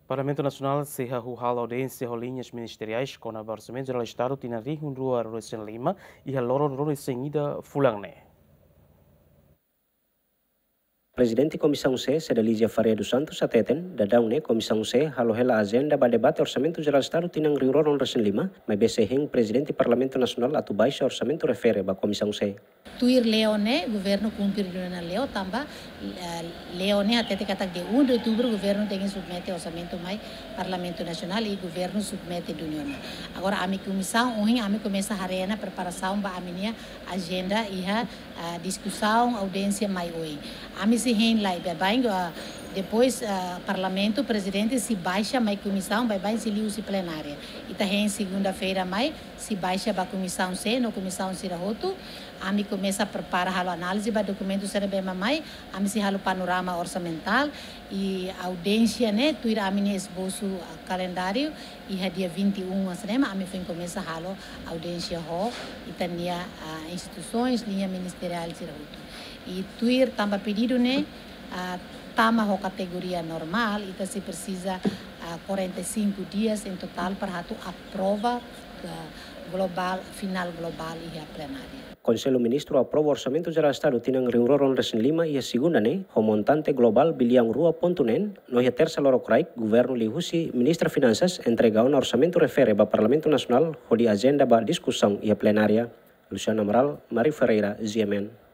Parlamento Nacional se arrojou audiência linhas ministeriais com o Orçamento Geral do Estado tinha rua Rosen Lima e a loro Rosen Ida Fulangne. Presidente Comissão C, Cedalicia Faria dos Santos, ateten, dadang Comissão C, halohela agenda ba debate Orçamento Geral do Estado tinang ringroron Rosen Lima, mas beseheng Presidente Parlamento Nacional atu baixa Orçamento refere ba Comissão C. Tuir Leone, governo cumprir na Leo, tamba Leone até kata de 1 de outubro, governo tem que submeter orçamento mais Parlamento Nacional e governo submete do União. Agora a minha comissão, ontem a minha começa a arena preparação para a minha agenda e a discussão, audiência mais hoje. A minha se rende lá e bem depois Parlamento, presidente se baixa mais comissão, vai se liu se plenária. E também segunda-feira mais se baixa para a comissão C, no comissão C da Roto. A mim começa a preparar a análise para documento ser bem mais, a mim se halo panorama orçamental e audiência né, tuira a mim esboço calendário e a dia 21 a mim foi começa a halo audiência ho e também instituições, linha ministerial ser Roto. E tuir também pedido né, tama ho categoria normal, então se precisa 45 dias em total para a prova global, final global e a plenária. Conselho Ministro aprova Orçamento Geral do Estado tinang ringroron Rosen Lima e a segunda o montante global biliang rua ponto nen, no a terça loro craik, governo lihusi Ministra Finanças entrega um orçamento refere ba Parlamento Nacional ho di agenda ba discussão e a plenária. Luciano Amaral, Mari Ferreira, GMN.